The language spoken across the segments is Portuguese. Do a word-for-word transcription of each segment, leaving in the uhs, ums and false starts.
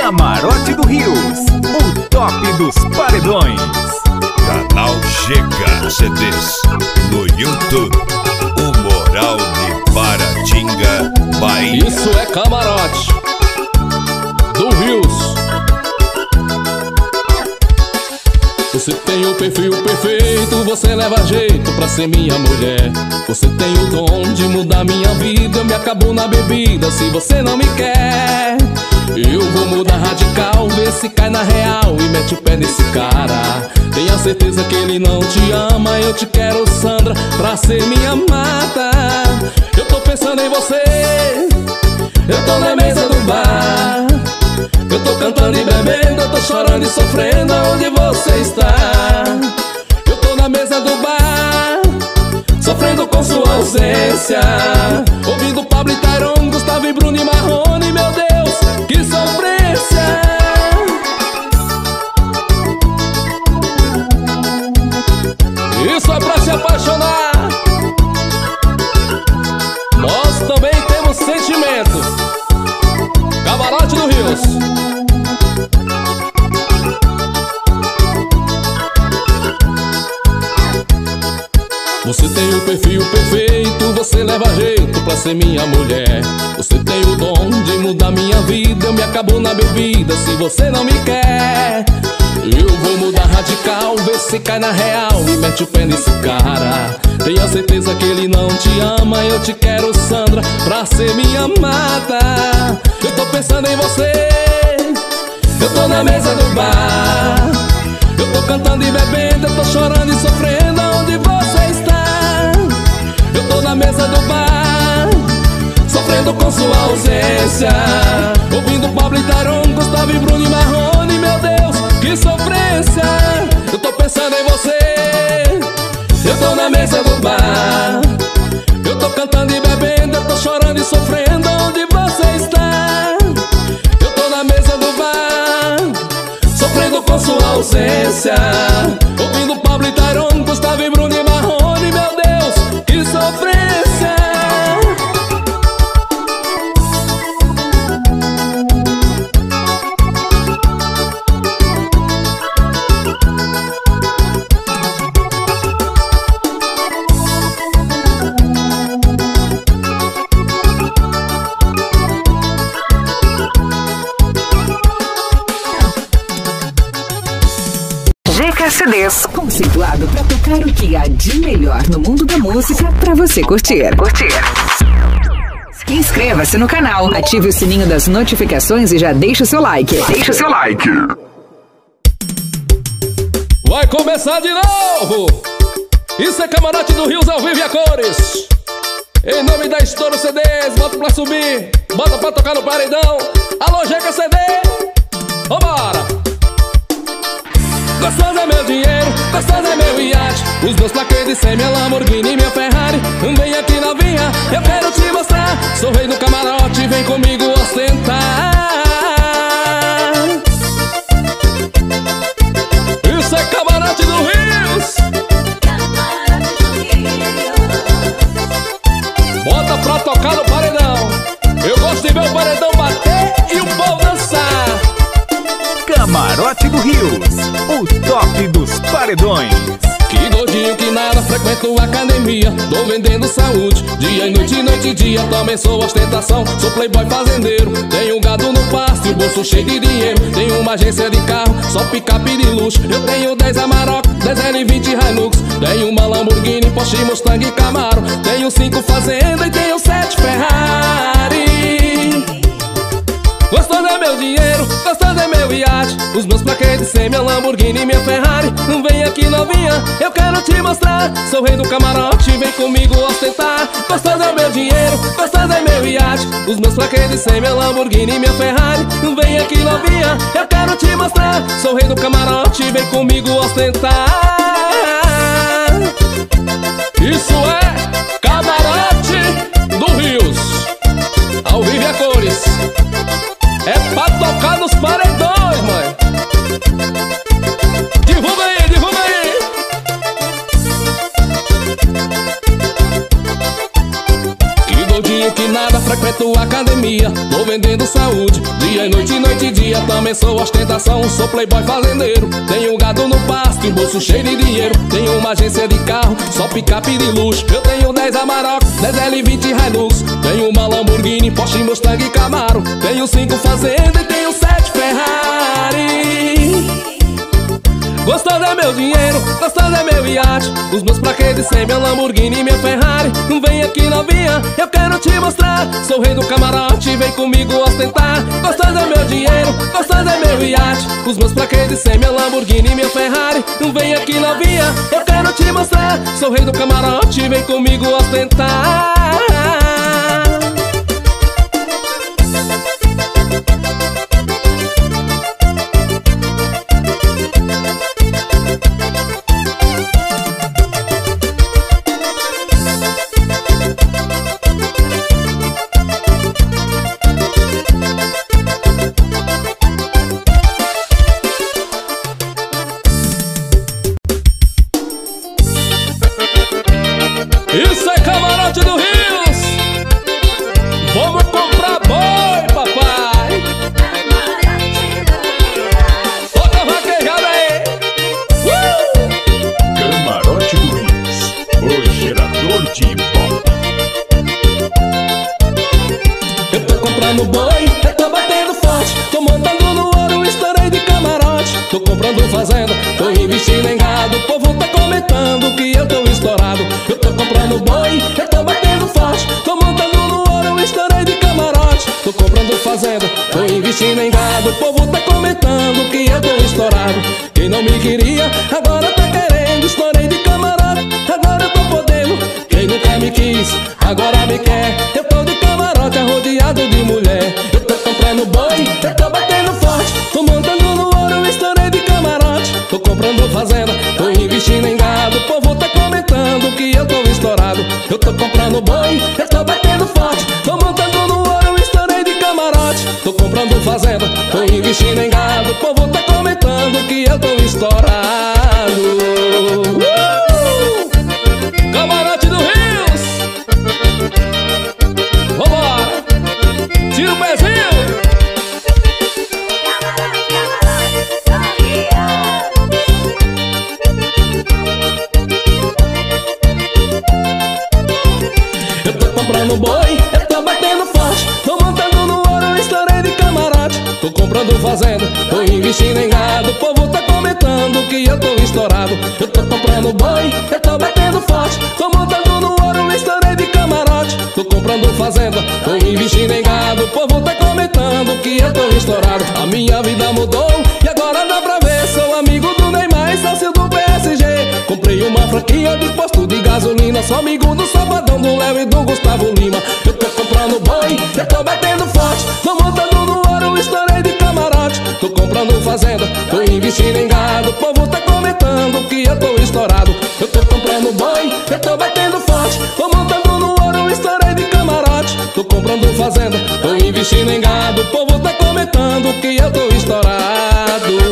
Camarote do Rios, o top dos paredões. Canal Chega C Ds no YouTube, o Moral de Paratinga, Bahia. Isso é Camarote do Rios. Você tem o perfil perfeito, você leva jeito pra ser minha mulher. Você tem o dom de mudar minha vida, me acabou na bebida se você não me quer. Eu vou mudar radical, ver se cai na real e mete o pé nesse cara. Tenha certeza que ele não te ama, eu te quero, Sandra, pra ser minha mata. Eu tô pensando em você, eu tô na mesa do bar. Eu tô cantando e bebendo, eu tô chorando e sofrendo, aonde você está? Eu tô na mesa do bar, sofrendo com sua ausência, ouvindo Pablo e Tyrone, Gustavo e Bruno e Marrone. Meu Deus, que sofrência! Isso é pra se apaixonar. Nós também temos sentimentos. Camarote do Rios. Você tem o perfil perfeito, você leva jeito pra ser minha mulher. Você tem o dom de mudar minha vida, eu me acabo na bebida se você não me quer. Eu vou mudar radical, ver se cai na real e mete o pé nesse cara. Tenha certeza que ele não te ama, eu te quero, Sandra, pra ser minha mata. Eu tô pensando em você, eu tô na mesa do bar. Eu tô cantando e bebendo, eu tô chorando e sofrendo, aonde você está? Eu tô na mesa do bar, sofrendo com sua ausência, ouvindo Pablo e Tyrone, Gustavo e Bruno e Marrone. Meu Deus, que sofrência! Eu tô pensando em você, eu tô na mesa do bar. Eu tô cantando e bebendo, eu tô chorando e sofrendo, onde você está? Eu tô na mesa do bar, sofrendo com sua ausência, ouvindo Pablo e Tyrone, Gustavo e Bruno e Marrone. Meu Deus, que sofrência! G K C Ds, conceituado para tocar o que há de melhor no mundo da música para você curtir. Curtir. Inscreva-se no canal, ative o sininho das notificações e já deixa o seu like. Deixa o seu like. Vai começar de novo. Isso é Camarote do Rios ao vivo e a cores. Em nome da Estouro C Ds, bota pra subir, bota pra tocar no paredão. Alô, G K C D, vambora! Gostoso é meu dinheiro, gostoso é meu iate, os meus plaquês de cem, minha Lamborghini e minha Ferrari. Vem aqui novinha, eu quero te mostrar, sou rei do camarote, vem comigo ostentar. Isso é Camarote do Rios. Bota pra tocar no paredão, eu gosto de ver o paredão bater e o povo dançar. Camarote do Rios, o top dos paredões. Que gordinho que nada, frequento academia, tô vendendo saúde, dia e noite, noite e dia, também sou ostentação. Sou playboy fazendeiro, tenho gado no pasto e o bolso cheio de dinheiro. Tenho uma agência de carro, só picape de luxo. Eu tenho dez Amarok, dez L vinte Hilux, tenho uma Lamborghini, Porsche, Mustang e Camaro. Tenho cinco fazendas e tenho sete Ferrari. Gostoso é meu dinheiro, gostoso é meu iate, os meus plaquês de cem, minha Lamborghini e minha Ferrari. Não vem aqui novinha, eu quero te mostrar, sou rei do camarote, vem comigo ostentar. Gostoso é meu dinheiro, gostoso é meu iate, os meus plaquês de cem, minha Lamborghini e minha Ferrari. Não vem aqui novinha, eu quero te mostrar, sou rei do camarote, vem comigo ostentar. Isso é Camarote do Rios, ao vivo e a cores. É pra tocar nos paredões, mãe. Divulga aí, divulga aí. Que doidinho que nada, frequento academia, tô vendendo saúde, dia e noite, noite e dia. Também sou ostentação, sou playboy fazendeiro. Tenho gado no pasto e um bolso cheio de dinheiro. Tenho uma agência de carro, só picape de luxo. Eu tenho dez Amarok, dez L vinte Hilux. Tenho uma Lamborghini, Porsche, Mustang e Camaro. Tenho cinco fazendas e tenho sete Ferrari. Gostoso é meu dinheiro, gostoso é meu iate. Os meus praquetes sem minha Lamborghini e minha Ferrari. Não vem aqui novinha, eu quero te mostrar. Sou o rei do camarote, vem comigo ostentar. Gostoso é meu dinheiro, gostoso é meu iate. Os meus praquetes sem minha Lamborghini e minha Ferrari. Não vem aqui novinha, eu quero te mostrar. Sou o rei do camarote, vem comigo ostentar. Isso é camarote do Rios. Vamos comprar boi, papai. Toca a vaquejada aí. uh! Camarote do Rios, o gerador de pop. Eu tô comprando boi, eu tô batendo forte. Tô montando no ouro, estourei de camarote. Tô comprando fazenda, tô investindo em gado. O povo tá comentando que eu tô estourado. Eu tô comprando boi, eu tô batendo forte. Tô montando no ouro, estourei de camarote. Tô comprando fazenda, tô investindo em gado. O povo tá comentando que eu tô estourado. Quem não me queria, agora tá querendo. Estourei de camarote, agora eu tô podendo. Quem nunca me quis, agora me quer. Eu tô de camarote, arrodeado de mulher. Eu tô comprando boi, eu tô batendo forte. Tô montando no ouro, estourei de camarote. Tô comprando fazenda, tô investindo em gado. O povo tá comentando que eu tô estourado. Eu tô comprando boi, eu tô batendo forte. Tô montando no ouro, estourei de camarote. Tô comprando fazenda, tô investindo em gado. O povo tá comentando que eu tô estourado. uh! Camarote do Rios. Vambora, tira o pezinho. Eu tô comprando boi, eu tô batendo forte. Tô montando no ouro, estourei de camarote. Tô comprando fazenda, tô investindo em gado. O povo tá comentando que eu tô estourado. Eu tô comprando boi, eu tô batendo forte. Tô montando no ouro, estourei de camarote. Tô comprando fazenda, tô investindo em gado. O povo tá comentando que eu tô estourado. A minha vida mudou e agora dá pra ver. Sou amigo do Neymar e sócio do P S G. Comprei uma franquia de posto de gasolina. Sou amigo do Safadão, do Léo e do Gustavo Lima. Eu tô comprando boi, eu tô batendo forte. Tô montando no ouro, estourei de camarote. Tô comprando fazenda, tô investindo em gado. O povo tá comentando que eu tô estourado. Eu tô comprando boi, eu tô batendo forte. Tô montando no ouro, estourei de camarote. Tô comprando fazenda, tô investindo em gado. O povo tá comentando que eu tô estourado.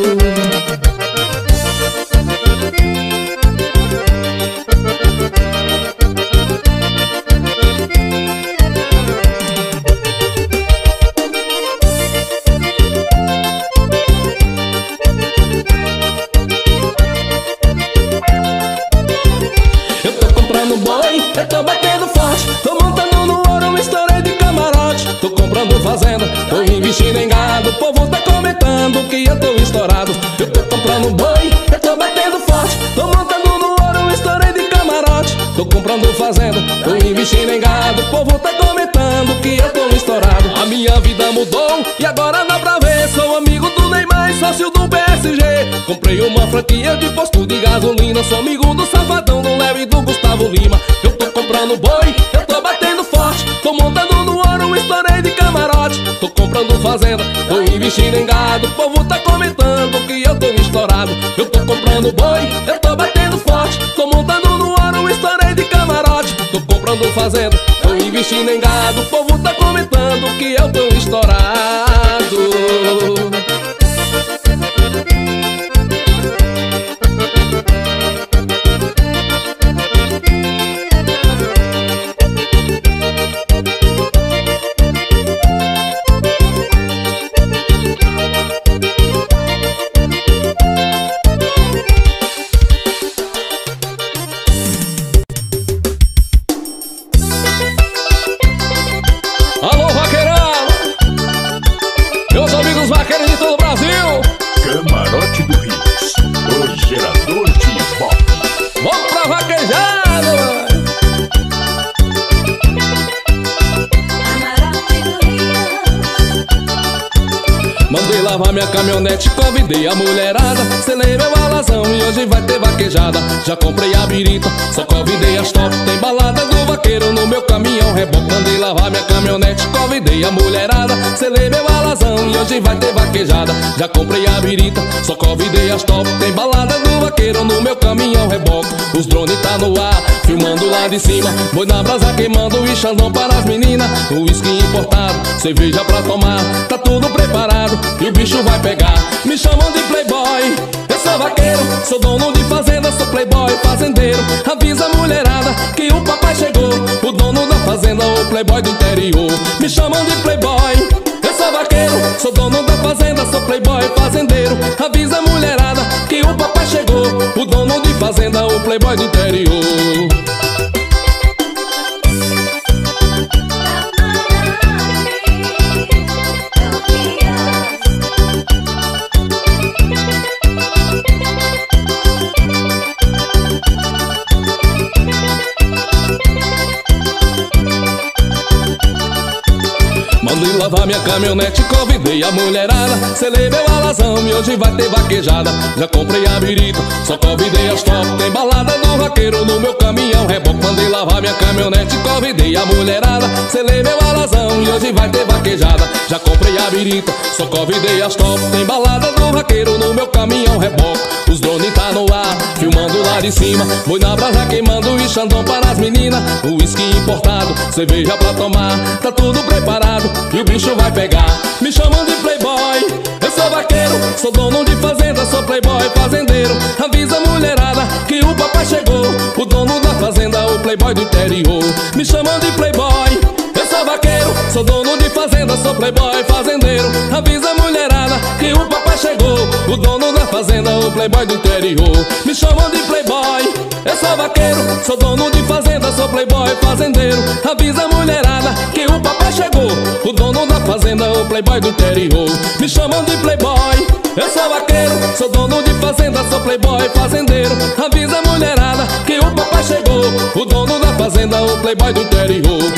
Eu tô comprando boi, eu tô batendo forte. Tô montando no ouro, estourei de camarote. Tô comprando fazenda, tô investindo em gado. O povo tá comentando que eu tô estourado. Eu tô comprando boi, eu tô batendo forte. Tô montando no ouro, estourei de camarote. Tô comprando fazenda, tô investindo em gado. O povo tá comentando que eu tô estourado. A minha vida mudou e agora dá pra ver. Sou amigo do Neymar e sócio do P S G. Comprei uma franquia de posto de gasolina. Sou amigo do Safadão, do Léo e do Gustavo Lima. Eu tô comprando boi, eu tô batendo forte. Tô montando no ouro, estourei de camarote. Tô comprando fazenda, tô investindo em gado. O povo tá comentando que eu tô estourado. Eu tô comprando boi, eu tô batendo forte. Tô montando no ouro, estourei de camarote. Tô comprando fazenda, tô investindo em gado. O povo tá comentando que eu tô estourado. lavar minha caminhonete, convidei a mulherada. Selei meu alazão e hoje vai ter vaquejada. Já comprei a birita, só convidei as top. Tem balada do vaqueiro no meu caminhão reboque. Mandei lavar minha caminhonete, convidei a mulherada. Selei meu alazão e hoje vai ter vaquejada. Já comprei a birita, só convidei as top. Tem balada do vaqueiro no meu caminhão reboque. Os drones tá no ar, filmando lá de cima. Boi na brasa queimando e xandão para as meninas. Whisky importado, cerveja pra tomar. Tá tudo preparado e o bicho vai pegar. Me chamam de playboy, eu sou vaqueiro. Sou dono de fazenda, sou playboy fazendeiro. Avisa a mulherada que o papai chegou. O dono da fazenda, o playboy do interior. Me chamam de playboy, eu sou vaqueiro. Sou dono da fazenda, sou playboy fazendeiro. Avisa a mulherada que o papai chegou. O dono de fazenda, o playboy do interior. Mandei lavar minha caminhonete, convidei a mulherada. Selei meu alazão e hoje vai ter vaquejada. Já comprei a birita, só convidei as top. Tem balada do vaqueiro no meu caminhão reboque. Mandei lavar minha caminhonete, convidei a mulherada. Selei meu alazão e hoje vai ter vaquejada. Já comprei a birita, só convidei as top. Tem balada do vaqueiro no meu caminhão reboque. Os drones tá no ar, filmando lá de cima. Boi na brasa queimando e xandão para as meninas. Whisky importado, cerveja pra tomar. Tá tudo preparado e o bicho vai pegar. Me chamam de playboy, eu sou vaqueiro. Sou dono de fazenda, sou playboy fazendeiro. Avisa a mulherada que o papai chegou. O dono da fazenda, o playboy do interior. Me chamam de playboy, eu sou vaqueiro. Sou dono de fazenda, sou playboy fazendeiro. Avisa a mulherada que o papai chegou. O dono da fazenda, o playboy do interior. Me chamam de playboy, eu sou vaqueiro. Sou dono de fazenda, sou playboy fazendeiro. Avisa a mulherada que o papai chegou. O dono da fazenda, o playboy do interior. Me chamam de playboy, eu sou vaqueiro. Sou dono de fazenda, sou playboy fazendeiro. Avisa a mulherada que o papai chegou. O dono da fazenda, o playboy do interior.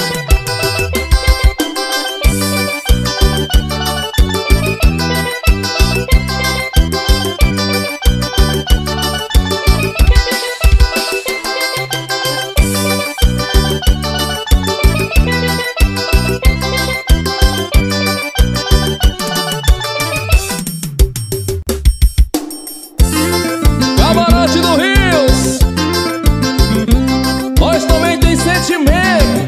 Camarote do Rios, nós também tem sentimento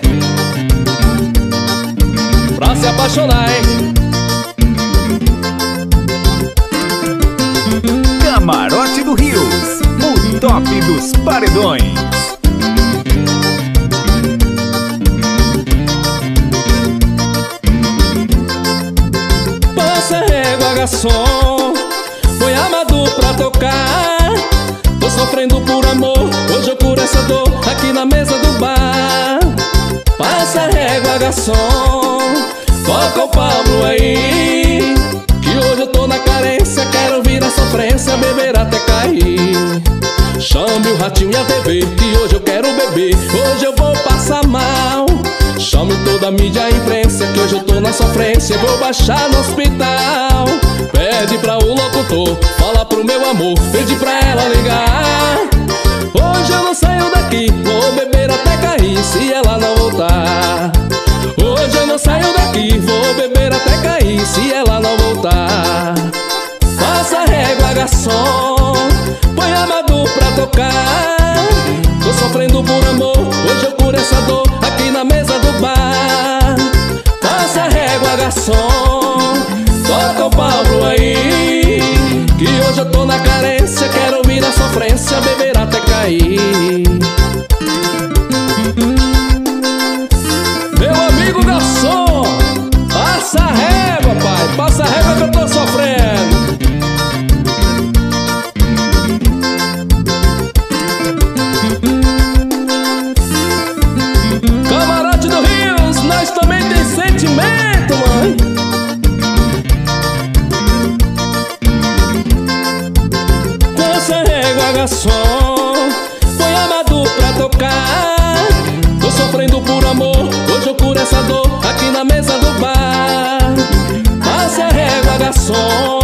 pra se apaixonar, hein? Camarote do Rios, o top dos paredões. Passa régua, garçom, põe amador pra tocar. Tô sofrendo por amor, hoje eu curo essa dor aqui na mesa do bar. Passa régua, garçom, toca o Pablo aí, que hoje eu tô na carência, quero ouvir a sofrência, beber até cair. Chame o ratinho e a T V, que hoje eu quero beber, hoje eu vou passar mal. Chame toda a mídia e a imprensa, que hoje eu tô na sofrência, vou baixar no hospital. Pede pra o locutor, fala pro meu amor, pede pra ela ligar. Hoje eu não saio daqui, vou beber até cair, se ela não voltar. Hoje eu não saio daqui, vou beber até cair, se ela não voltar. Passa régua, garçom, põe amador pra tocar. Tô sofrendo por amor, hoje eu curo essa dor aqui na mesa do bar. Passa régua, garçom, toca o Pablo aí, que hoje eu tô na carência, quero ouvir a sofrência, beber até cair. Meu amigo garçom, passa a régua, pai, passa a régua que eu tô sofrendo. Camarote do Rios, nós também tem sentimento, mãe. Passa a régua, garçom, põe amador pra tocar. Tô sofrendo por amor, hoje eu curo essa dor aqui na mesa do bar. Passa a régua, garçom,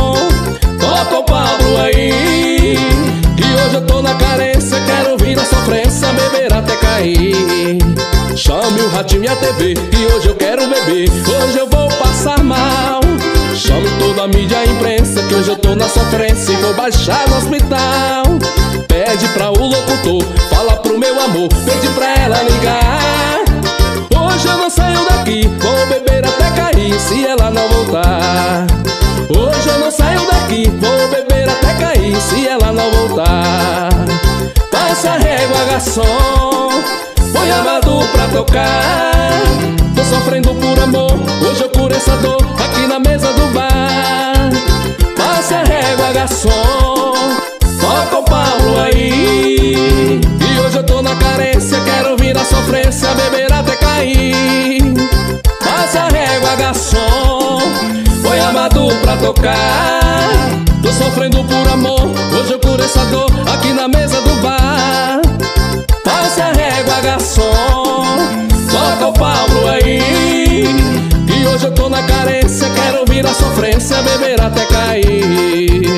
rádio, minha T V, e hoje eu quero beber, hoje eu vou passar mal. Chamo toda a mídia e imprensa, que hoje eu tô na sofrência e vou baixar no hospital. Pede pra o locutor, fala pro meu amor, pede pra ela ligar. Hoje eu não saio daqui, vou beber até cair, se ela não voltar. Hoje eu não saio daqui, vou beber até cair, se ela não voltar. Passa a régua, garçom, põe Amado pra tocar. Tô sofrendo por amor, hoje eu curo essa dor aqui na mesa do bar. Passa a régua, garçom, toca o Paulo aí. E hoje eu tô na carência, quero vir na sofrência, beber até cair. Passa a régua, garçom, põe Amado pra tocar. Tô sofrendo por amor, hoje eu curo essa dor aqui na mesa do bar. Passa a régua, garçom, toca o Pablo aí. E hoje eu tô na carência, quero vir a sofrência, beber até cair.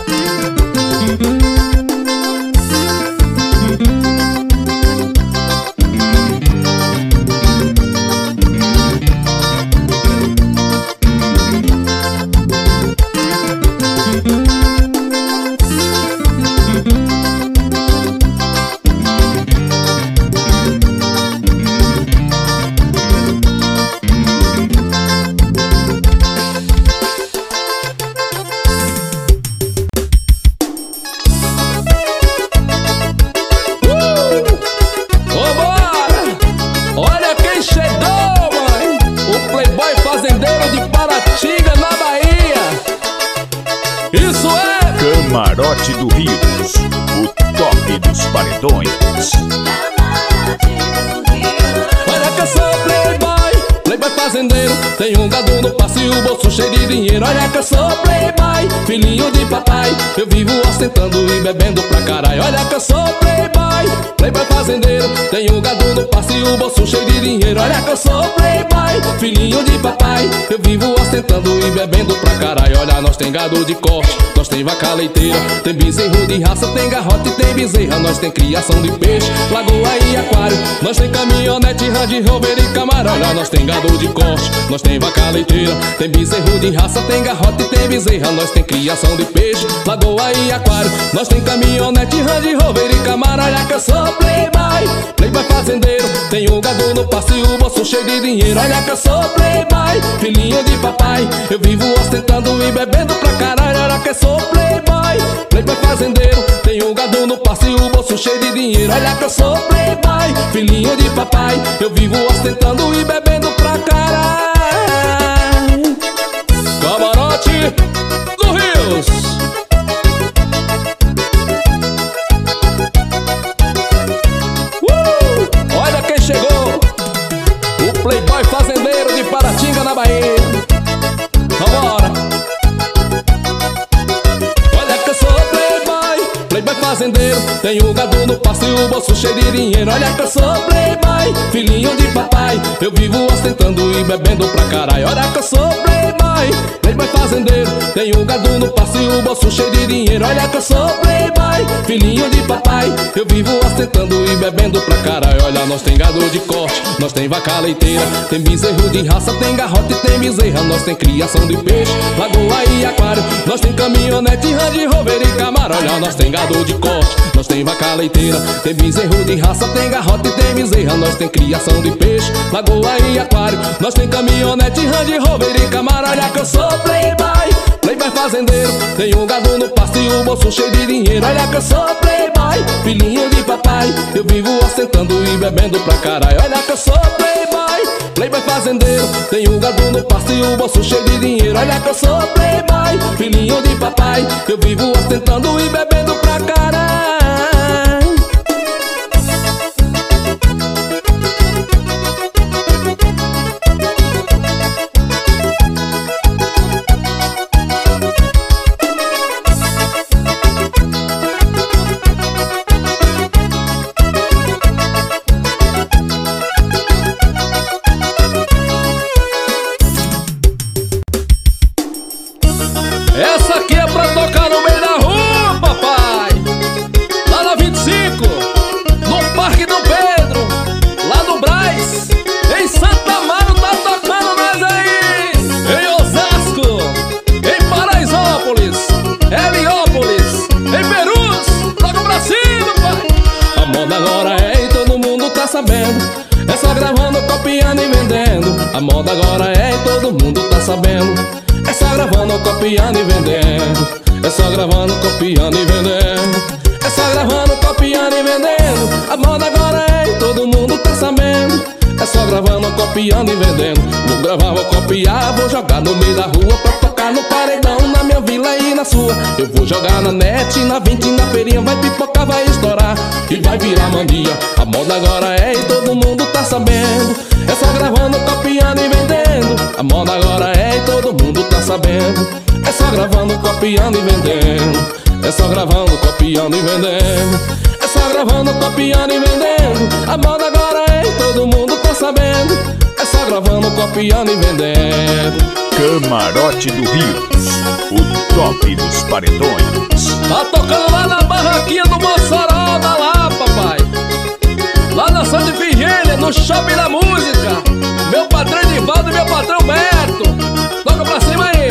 Camarote do Rios, o top dos paredões. Olha que eu sou playboy, playboy fazendeiro. Tenho um gado no passe e o bolso cheio de dinheiro. Olha que eu sou playboy, filhinho de papai. Eu vivo ostentando e bebendo pra caralho. Olha que eu sou playboy, playboy fazendeiro. Tenho um gado no passe e o bolso cheio de dinheiro. Olha que eu sou playboy, filhinho de papai. Eu vivo ostentando e bebendo pra caralho. Olha, nós tem gado de corte, nós tem vaca leiteira, tem bezerro de raça, tem garrote, tem bezerra. Nós tem criação de peixe, lagoa e aquário. Nós tem caminhonete, Range Rover e Camaro. Olha, nós tem gado de corte, nós tem vaca leiteira, tem bezerro de raça, tem garrote, tem bezerra. Nós tem criação de peixe, lagoa e aquário. Nós tem caminhonete, Range Rover e Camaro. Olha que eu sou playboy, playboy fazendeiro. Tenho um gado no passe e o bolso cheio de dinheiro. Olha que eu sou playboy, filhinho de papai. Eu vivo ostentando e bebendo pra caralho. Olha que eu sou playboy, playboy fazendeiro. Tenho um gado no passe e o bolso cheio de dinheiro. Olha que eu sou playboy, filhinho de papai. Eu vivo ostentando e bebendo pra caralho. Camarote do Rios. Uh! Olha quem chegou, o playboy fazendeiro de Paratinga, na Bahia. Vambora. Olha que eu sou playboy, playboy fazendeiro. Tenho um gado no passe e o bolso cheio de dinheiro. Olha que eu sou playboy, filhinho de papai. Eu vivo ostentando e bebendo pra caralho. Olha que eu sou playboy, playboy fazendeiro. Tenho um gado no passe e o bolso cheio de dinheiro. Olha que eu sou playboy, filhinho de papai. Eu vivo ostentando e bebendo pra caralho. Olha, nós tem gado de corte, nós tem vaca leiteira, tem bezerro de raça, tem garrote, tem bezerra. Nós tem criação de peixe, lagoa e aquário. Nós tem caminhonete, Range Rover e Camaro. Olha, nós tem gado de corte, nós tem vaca leiteira, tem bezerro de raça, tem garrote, tem bezerra. Nós tem criação de peixe, lagoa e aquário. Nós tem caminhonete, Range Rover e Camaro. Olha que eu sou playboy, playboy fazendeiro. Tenho um gado no passe e o bolso cheio de dinheiro. Olha que eu sou playboy, filhinho de papai. Eu vivo ostentando e bebendo pra caralho. Olha que eu sou playboy, playboy fazendeiro. Tenho um gado no passe e o bolso cheio de dinheiro. Olha que eu sou playboy, filhinho de papai. Eu vivo ostentando e bebendo pra caralho. Essa aqui é pra tocar no meio da rua, papai. é e todo mundo tá sabendo. É só gravando, copiando e vendendo. É só gravando, copiando e vendendo. É só gravando, copiando e vendendo. A moda agora é e todo mundo tá sabendo. É só gravando, copiando e vendendo. Vou gravar, vou copiar, vou jogar no meio da rua pra tocar no paredão, na minha vila e na sua. Eu vou jogar na net, na vinte, na feirinha, vai pipocar, vai estourar e vai virar mania. A moda agora é e todo mundo tá sabendo. É só gravando, copiando e vendendo. A moda agora é e todo mundo tá sabendo. É só gravando, copiando e vendendo. É só gravando, copiando e vendendo. É só gravando, copiando e vendendo. A moda agora é e todo mundo tá sabendo. É só gravando, copiando e vendendo. Camarote do Rios, o top dos paredões. Tá tocando lá na barraquinha do Mossoró, tá lá, papai. Lá na Santa Efigênia, no Shopping da Música. Meu patrão Edivaldo e meu patrão Beto. Toca pra cima aí.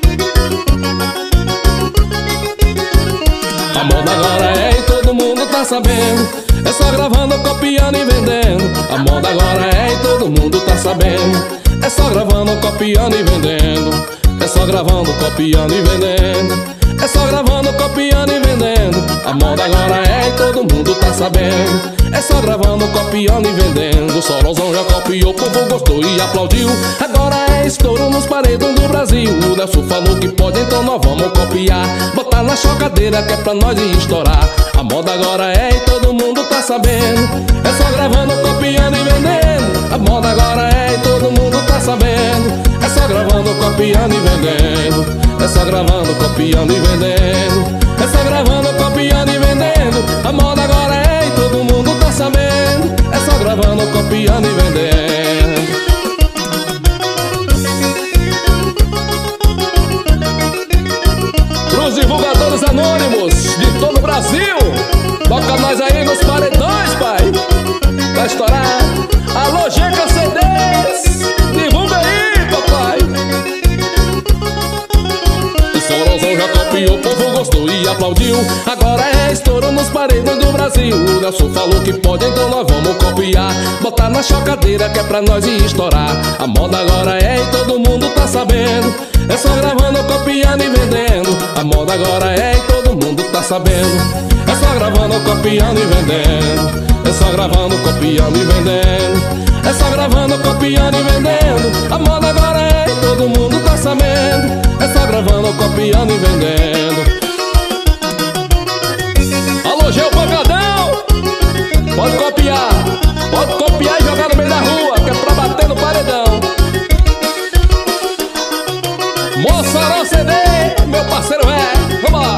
A moda agora é e todo mundo tá sabendo. É só gravando, copiando e vendendo. A moda agora é e todo mundo tá sabendo. É só gravando, copiando e vendendo. É só gravando, copiando e vendendo. É só gravando, copiando e vendendo. A moda agora é e todo mundo tá sabendo. É só gravando, copiando e vendendo. O Sorozão já copiou, o povo gostou e aplaudiu. Agora é estouro nos paredões do Brasil. O Nelson falou que pode, então nós vamos copiar. Botar na chocadeira que é pra nós estourar. A moda agora é e todo mundo tá sabendo. É só gravando, copiando e vendendo. A moda agora é e todo mundo tá sabendo. É só gravando, copiando e vendendo. É só gravando, copiando e vendendo. É só gravando, copiando e vendendo. A moda agora é e todo mundo tá sabendo. É só gravando, copiando e vendendo. Pros divulgadores anônimos de todo o Brasil, toca nós aí nos paredões, pai. Vai estourar. Alô, Jeca C Ds, divulga aí, papai. O Sorozão já copiou, o povo gostou e aplaudiu. Agora é estouro nos paredões do Brasil. O Nelson falou que pode, então nós vamos copiar. Botar na chocadeira que é pra nós estourar. A moda agora é e todo mundo tá sabendo. É só gravando, copiando e vendendo. A moda agora é e todo mundo tá sabendo. É só gravando, copiando e vendendo. É só gravando, copiando e vendendo. É só gravando, copiando e vendendo. A moda agora é e todo mundo tá sabendo. É só gravando, copiando e vendendo. Alô, Geo Pancadão, pode copiar. Pode copiar e jogar no meio da rua, que é pra bater no paredão. Mossoró C D, meu parceiro é. Vamos lá.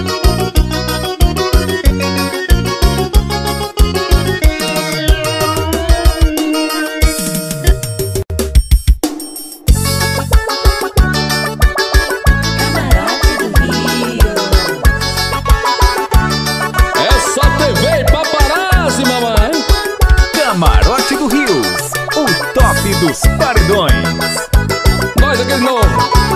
Camarote do Rios, o top dos paredões. Nós aquele novo.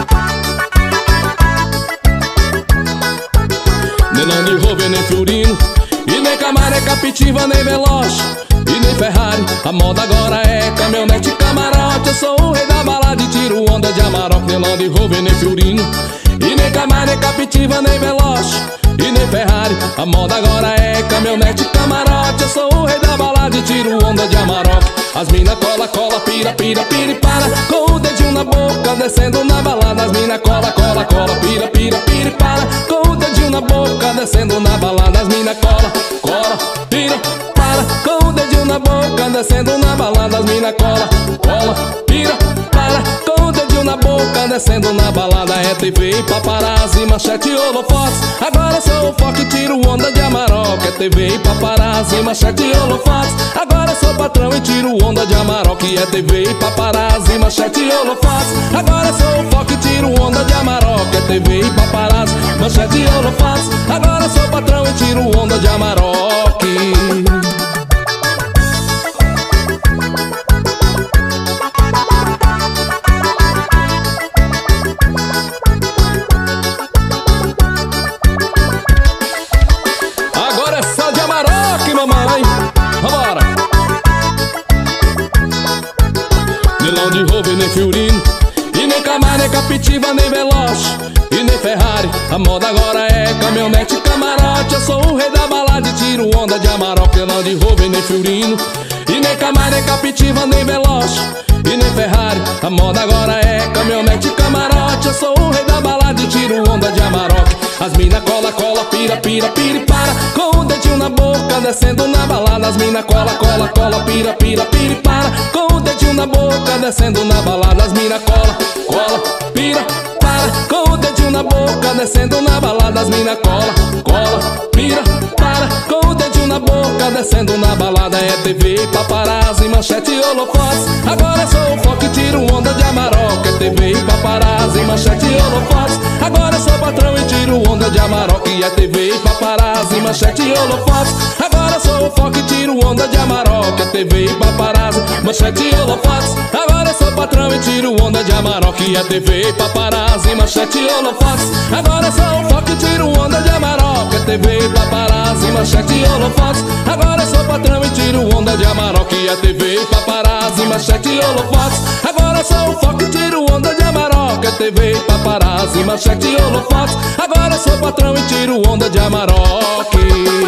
Nem Land Rover, nem Fiorino, e nem Camaro, Capitiva, nem Veloz, e nem Ferrari. A moda agora é caminhonete, camarote. Eu sou o rei da balada e tiro onda de Amarok. Nem Land Rover, nem Fiorino, e nem Camaro, nem Capitiva, nem Veloz, e nem Ferrari. A moda agora é caminhonete, camarote. Eu sou o rei da balada e tiro onda de Amarok. As mina cola, cola, pira, pira, pira e para, com o dedinho na boca, descendo na balada. As mina cola, cola, cola, pira, pira, pira e para, com o dedinho na boca, descendo na balada. As mina cola, cola, pira, para, com o dedinho na boca, descendo na balada. As mina cola, cola, pira, para, com o dedinho na boca, descendo na balada. É T V e paparazzi, manchete e holofotes. Agora sou o foco e tiro onda de Amarok. É T V e paparazzi, manchete e holofotes. Agora sou patrão e tiro onda de Amarok. É T V e paparazzi, manchete e holofotes. Agora sou o foco e tiro onda de Amarok. É T V e paparazzi, manchete e holofotes. Agora sou patrão e tiro onda de Amarok. Agora é só de Amarok, mamãe. Vambora. Nem Land Rover, nem Fiorino, Camaro, nem Captiva, nem Veloz e nem Ferrari. A moda agora é caminhonete, camarote. Eu sou o rei da balada e tiro onda de Amarok. Eu não de Rover, nem Fiorino e nem Camaro, nem Captiva, nem Veloz e nem Ferrari. A moda agora é caminhonete, camarote. Eu sou o rei da balada e tiro onda de Amarok. As mina cola, cola, pira, pira, pira e para, com o dedinho na boca, descendo na balada. As mina cola, cola, cola, pira, pira, pira e para, com o dedinho na boca, descendo na balada. As mina cola, cola, pira, para, com o dedinho na boca, descendo na balada. As mina cola, cola, pira, para, com o dedinho na boca, descendo na balada. É T V, paparazzi, manchete e holofotes. Agora sou o foco e tiro onda de Amarok. É T V, paparazzi, manchete e holofotes. Agora sou patrão e tiro onda de Amarok. É T V, paparazzi, manchete e holofotes. Agora sou o foco e tiro onda de Amarok. É T V, paparazzi, manchete e holofotes. Agora sou patrão e tiro onda de Amarok. É T V, paparazzi, manchete e holofotes. Agora sou o foco e tiro onda de Amarok. É T V, paparazzi, manchete e holofotes. Agora sou patrão e tiro onda de Amarok. É T V, paparazzi, manchete e holofotes. Agora sou o foco e tiro onda de Amarok. É T V, paparazzi, manchete e holofotes. Agora sou patrão e tiro onda de Amarok.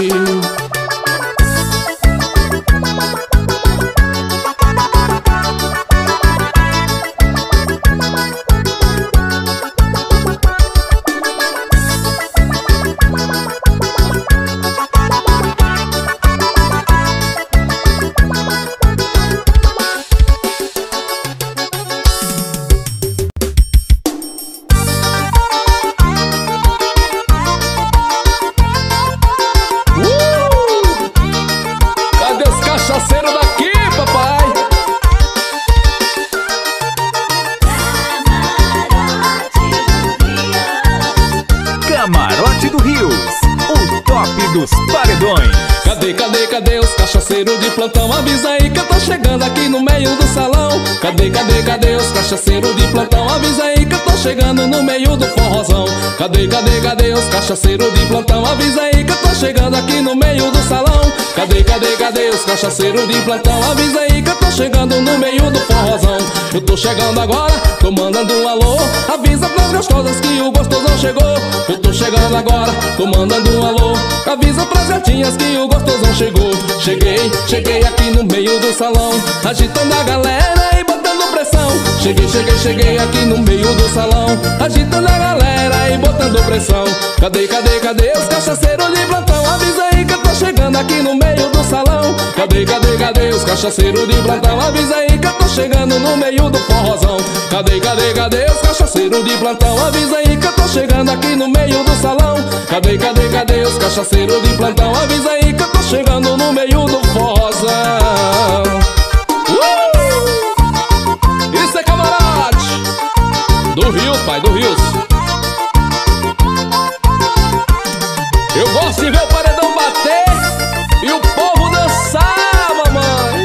Camarote do Rios, o top dos paredões. Cadê, cadê, cadê os cachaceiros de plantão? Avisa aí que eu tô chegando aqui no meio do salão. Cadê, cadê, cadê os cachaceiros de plantão? Avisa aí que eu tô chegando no meio do forrozão. Cadê, cadê, cadê os cachaceiros de plantão? Avisa aí que eu tô chegando aqui no meio do salão. Cadê, cadê, cadê os cachaceiros de plantão? Avisa aí que eu tô chegando no meio do forrozão. Eu tô chegando agora, tô mandando um alô. Avisa pras gostosas que o gostosão chegou. Eu tô chegando agora, tô mandando um alô. Avisa pras gatinhas que o gostosão chegou. Cheguei, cheguei aqui no meio do salão, agitando a galera e botando pressão. Cheguei, cheguei, cheguei aqui no meio do salão, agitando a galera e botando pressão. Cadê, cadê, cadê os cachaceiros de plantão? Avisa aí que eu tô chegando aqui no meio do salão. Cadê, cadê, cadê os cachaceiros de plantão? Avisa aí que eu tô chegando no meio do forrozão. Cadê, cadê, cadê os cachaceiros de plantão? Avisa aí que eu tô chegando aqui no meio do salão. Cadê, cadê, cadê os cachaceiros de plantão? Avisa aí que eu tô chegando no meio do forrozão. uh! Isso é Camarote do Rios, pai, do Rios. Eu gosto de ver o paredão bater e o povo dançar, mamãe.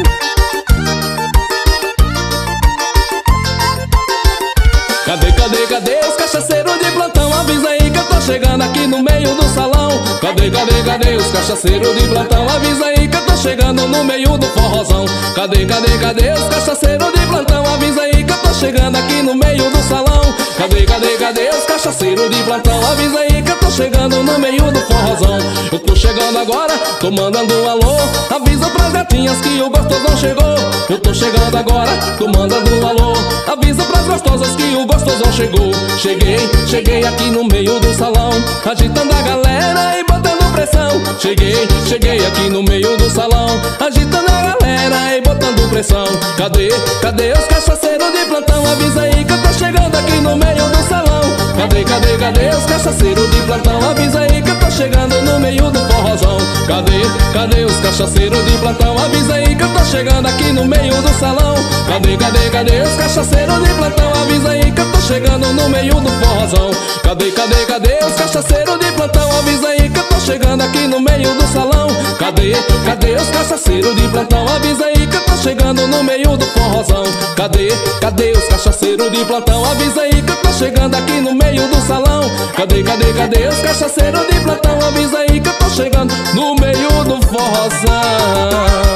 Cadê, cadê, cadê os cachaceiros de plantão? Avisa aí que eu tô chegando aqui no meio do salão. Cadê, cadê, cadê os cachaceiros de plantão? Avisa aí que eu tô chegando no meio do forrozão. Cadê, cadê, cadê os cachaceiros de plantão? Avisa aí que eu tô chegando aqui no meio do salão. Cadê, cadê, cadê os cachaceiros de plantão? Avisa aí que eu tô chegando no meio do forrozão. Eu tô chegando agora, tô mandando um alô. Avisa pras gatinhas que o gostosão chegou. Eu tô chegando agora, tô mandando um alô. Avisa pras gostosas que o gostosão chegou. Cheguei, cheguei aqui no meio do salão, agitando a galera e botando pressão. Cheguei, cheguei aqui no meio do salão, agitando a galera e botando pressão. Cadê, cadê os cachaceiros de plantão? Avisa aí que eu tô chegando aqui no meio do salão. Cadê, cadê, cadê os cachaceiros de plantão? Avisa aí que eu tô chegando no meio do forrozão. Cadê, cadê os cachaceiros de plantão? Avisa aí que eu tô chegando aqui no meio do salão. Cadê, cadê, cadê os cachaceiros de plantão? Avisa aí que eu tô chegando no meio do forrozão. Cadê, cadê, cadê os cachaceiros de plantão? Avisa aí que eu tô chegando aqui no meio do salão. Cadê, cadê os cachaceiros de plantão? Avisa aí que eu tô chegando no meio do forrozão. Cadê, cadê os cachaceiros de plantão? Avisa aí que eu tô chegando aqui no meio do salão. Cadê, cadê, cadê os cachaceiros de plantão? Avisa aí que eu tô chegando no meio do forrozão.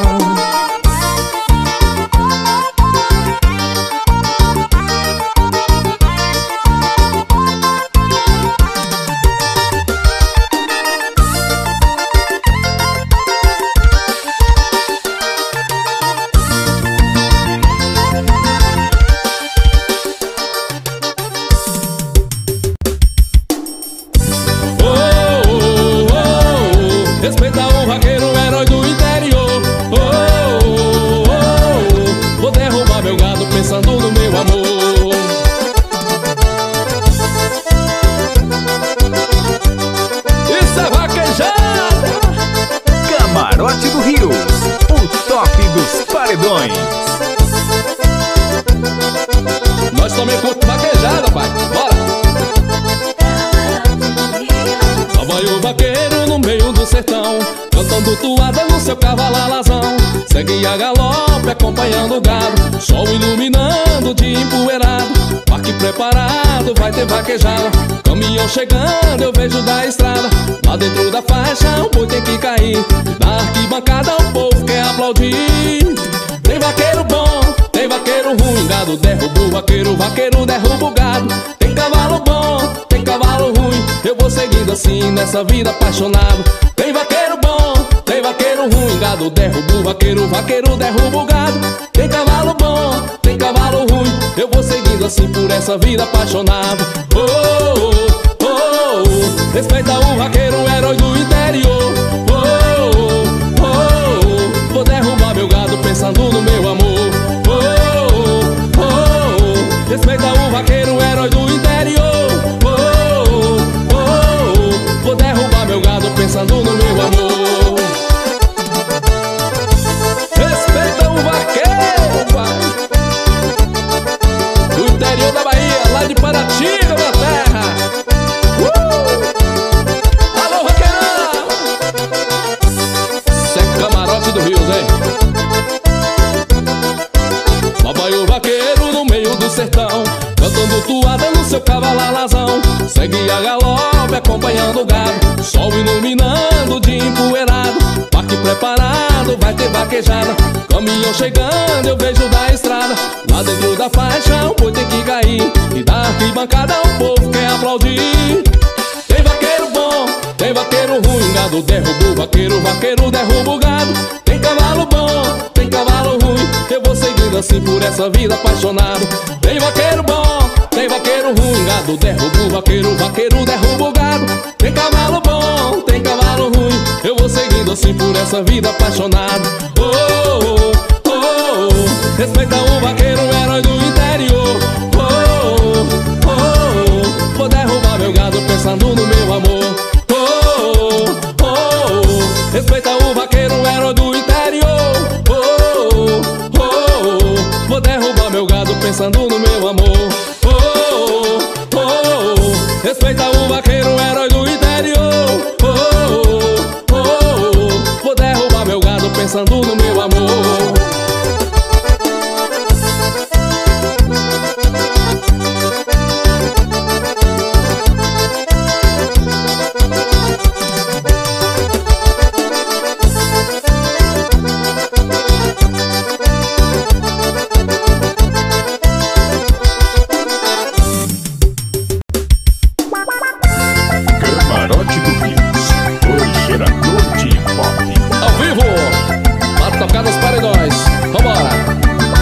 só me curto vaquejada, pai. Bora! Lá vai o vaqueiro no meio do sertão, cantando toada no seu cavalo alazão. Segue a galope acompanhando o gado, sol iluminando o dia empoeirado. Parque preparado, vai ter vaquejada. Caminhão chegando, eu vejo da estrada. Lá dentro da faixa, o boi tem que cair. Da arquibancada, o povo quer aplaudir. Tem vaqueiro bom, tem vaqueiro ruim. Gado derruba o vaqueiro, vaqueiro derruba o gado. Tem cavalo bom, tem cavalo ruim. Eu vou seguindo assim nessa vida apaixonado. Tem vaqueiro bom, tem vaqueiro ruim. Gado derruba o vaqueiro, vaqueiro derruba o gado. Tem cavalo bom, tem cavalo ruim. Eu vou seguindo assim por essa vida apaixonado. Oh, oh, oh, oh. Respeita o vaqueiro, herói do interior. Oh, oh, oh. Vou derrubar meu gado pensando no meu amor. Oh, oh, oh. Respeita o vaqueiro, herói do interior. Oh, oh, oh. Vou derrubar meu gado pensando no meu amor. Respeita o vaqueiro, pai, do interior da Bahia, lá de Paratinga, minha terra. Uh! Alô, vaqueirão! Cê é camarote do Rio, hein? Lá vai o vaqueiro no meio do sertão, cantando toada no seu cavalo alazão. Segue a galope acompanhando o gado, sol iluminando o dia empoeirado. Parque preparado, vai ter vaquejada. Caminhão chegando, eu vejo da estrada. Lá dentro da faixa, o boi tem que cair. E da arquibancada, o povo quer aplaudir. Tem vaqueiro bom, tem vaqueiro ruim. Gado derruba o vaqueiro, vaqueiro derruba o gado. Tem cavalo bom, tem cavalo ruim. Eu vou seguindo assim por essa vida apaixonado. Tem vaqueiro bom, tem vaqueiro ruim. Gado derruba o vaqueiro, vaqueiro derruba o gado. Tem cavalo bom, tem cavalo ruim. Eu vou seguindo assim por essa vida apaixonado. Oh, oh, oh, oh. Respeita o vaqueiro, herói do interior. Oh, oh, oh. Vou derrubar meu gado pensando no meu amor. Oh, oh, oh. Respeita o vaqueiro, herói do interior. Oh, oh, oh. Vou derrubar meu gado pensando no meu amor. Oh, oh, oh. Respeita o vaqueiro, herói do interior. Oh, oh, oh. Vou derrubar meu gado pensando no meu amor. Camarote do Rios, o gerador de pop. Ao vivo, para tocar nos paredões. Vambora!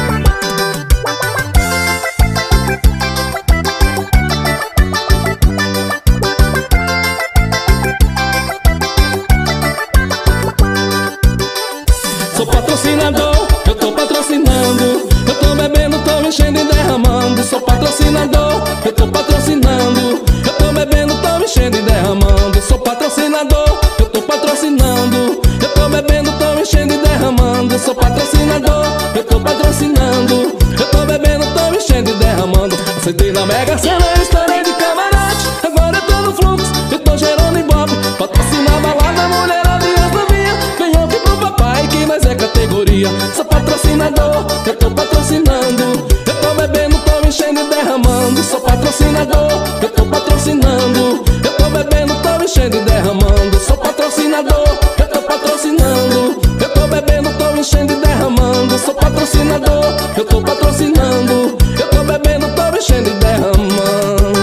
Sou patrocinador, eu tô patrocinando. Eu tô bebendo, tô enchendo e derramando. Sou patrocinador, eu tô patrocinando. Eu tô bebendo, tô enchendo e derramando. Sou patrocinador, eu tô patrocinando. Eu tô bebendo, tô enchendo e derramando. Sou patrocinador, eu tô patrocinando. Eu tô bebendo, tô enchendo e derramando. Acertei na Mega Sena, estourei de camarote. Agora eu tô no fluxo, eu tô gerando ibope. Patrocinar balada, mulherada e as novinhas. Vem ouvir pro papai que nós é categoria. Sou patrocinador, eu tô patrocinando. Eu tô bebendo, tô enchendo e derramando. Sou patrocinador, eu tô patrocinando. Eu tô bebendo, tô enchendo e derramando. Sou patrocinador, eu tô patrocinando. Eu tô bebendo, tô enchendo e derramando. Sou patrocinador, eu tô patrocinando. Eu tô bebendo, tô enchendo e derramando.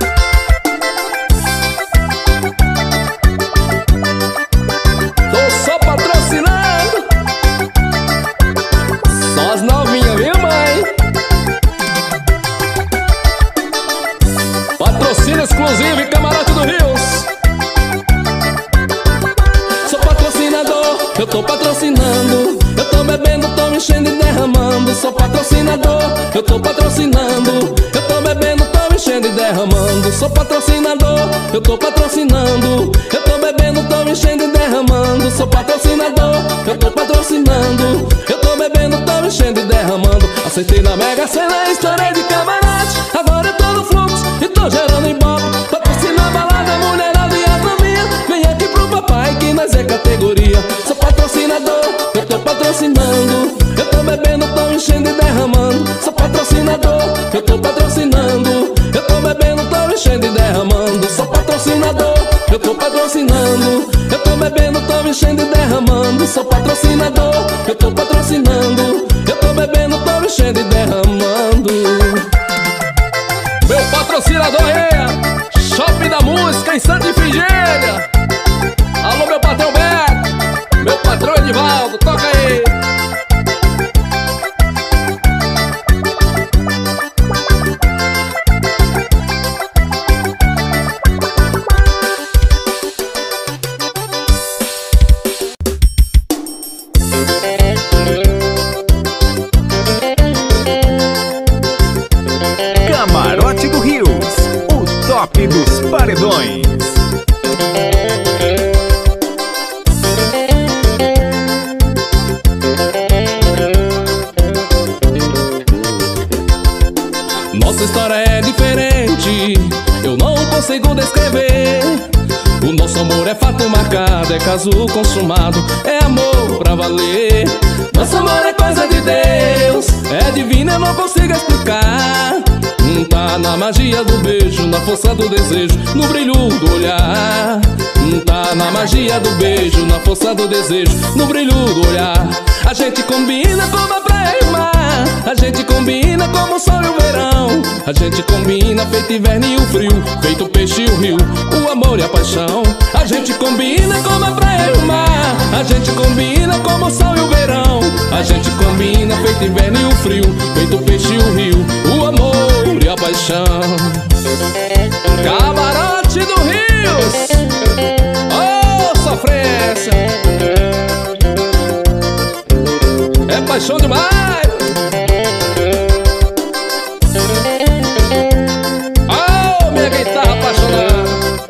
Tô só patrocinando. Só as novinhas, viu, mãe? Patrocínio exclusivo e Camarote do Rios. Sou patrocinador, eu tô patrocinando. Eu tô bebendo, tô enchendo e derramando. Sou patrocinador, eu tô patrocinando. Eu tô bebendo, tô enchendo e derramando. Sou patrocinador, eu tô patrocinando. Eu tô bebendo, tô enchendo e derramando. Sou patrocinador, eu tô patrocinando. Eu tô bebendo, tô enchendo e derramando. Acertei na Mega Sena, estourei de camarote. Agora eu tô no fluxo e tô gerando ibope. Patrocina a balada, mulherada e as novinhas. Vem aqui pro papai que nós é categoria. Sou patrocinador, eu tô patrocinando. Eu tô bebendo, tô enchendo e derramando. Sou patrocinador, eu tô patrocinando. Eu tô bebendo, tô enchendo e derramando. Sou patrocinador, eu tô patrocinando. Eu tô bebendo, tô enchendo e derramando. Sou patrocinador, eu tô patrocinando. Eu tô bebendo, tô enchendo e derramando. Meu patrocinador é Shopping da Música em Santa Ifigênia. Alô, meu patrão Beto, meu patrão Edivaldo, toca aí. Camarote do Rios, o top dos paredões. Nossa história é diferente, eu não consigo descrever. O nosso amor é fato marcado, é caso consumado, é amor pra valer. Nosso amor é coisa de Deus, é divino, eu não consigo explicar. Hum, tá na magia do beijo, na força do desejo, no brilho do olhar. Hum, tá na magia do beijo, na força do desejo, no brilho do olhar. A gente combina como a praia e o mar, a gente combina como o sol e o verão. A gente combina feito inverno e o frio, feito o peixe e o rio, o amor e a paixão. A gente combina como a praia e o mar, a gente combina como o sol e o verão. A gente combina feito inverno e o frio, feito o peixe e o rio, o amor e a paixão. Camarote do Rios, oh sofrência, é paixão demais. Oh, minha guitarra apaixonada.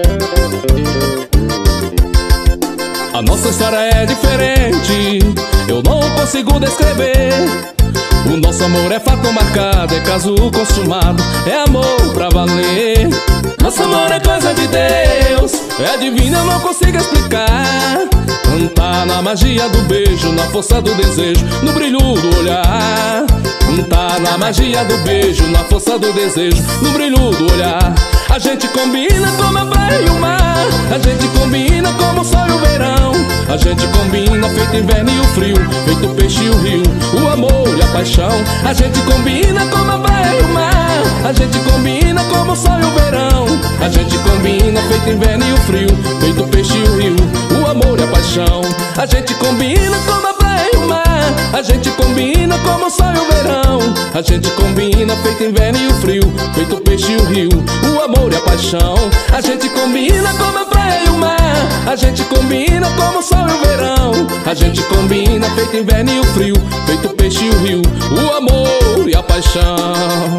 A nossa história é diferente, eu não consigo descrever. O nosso amor é fato marcado, é caso consumado, é amor pra valer. Nosso amor é coisa de Deus, é divino, eu não consigo explicar. Tá na magia do beijo, na força do desejo, no brilho do olhar. Tá na magia do beijo, na força do desejo, no brilho do olhar. A gente combina como a praia e o mar, a gente combina como o sol e o verão. A gente combina feito inverno e o frio, feito o peixe e o rio, o amor e a paixão. A gente combina como a praia e o mar, a gente combina como o sol e o verão. A gente combina feito inverno e o frio, feito o peixe e o rio, o amor e a paixão. A gente combina como a praia e o mar, a gente combina como o sol e o verão. A gente combina feito inverno e o frio, feito o peixe e o rio, o amor e a paixão. A gente combina como a praia e o mar, a gente combina como o sol e o verão. A gente combina feito inverno e o frio, feito o peixe e o rio, o amor e a paixão.